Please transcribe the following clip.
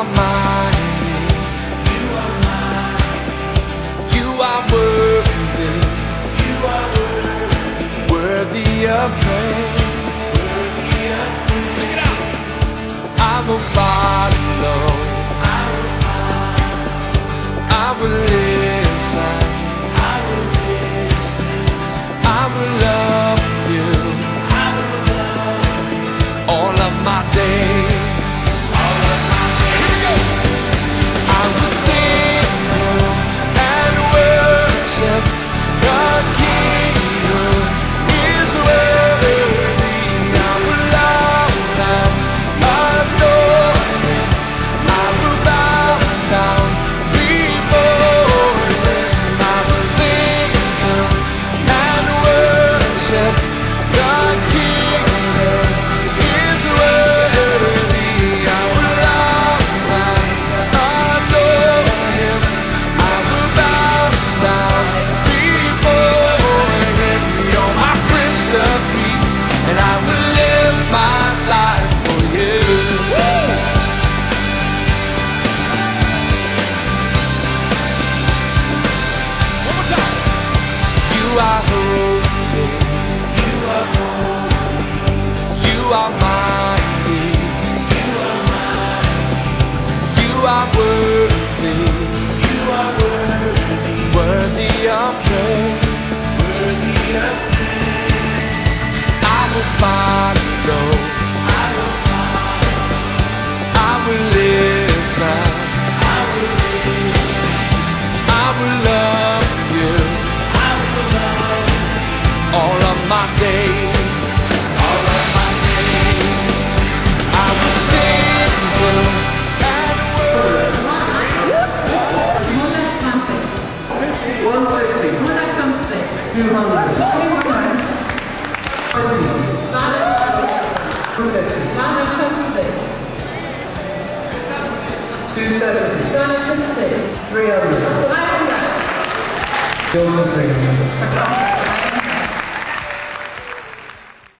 are mighty. You are mighty. You are worthy. You are worthy. Worthy of praise. Worthy of praise. Sing it out. I will follow. I will follow. I will listen. I will listen. I will love you. I will love you. All of my days. You are holy. You are holy. You are mighty. You are mighty. You are worthy. You are worthy. Worthy of praise. Worthy of praise. I will follow. I will follow. I will listen. I will listen. I will love you. All of my days, all of my days, I will sing to and worship. 150, 200, 270, 300, 300.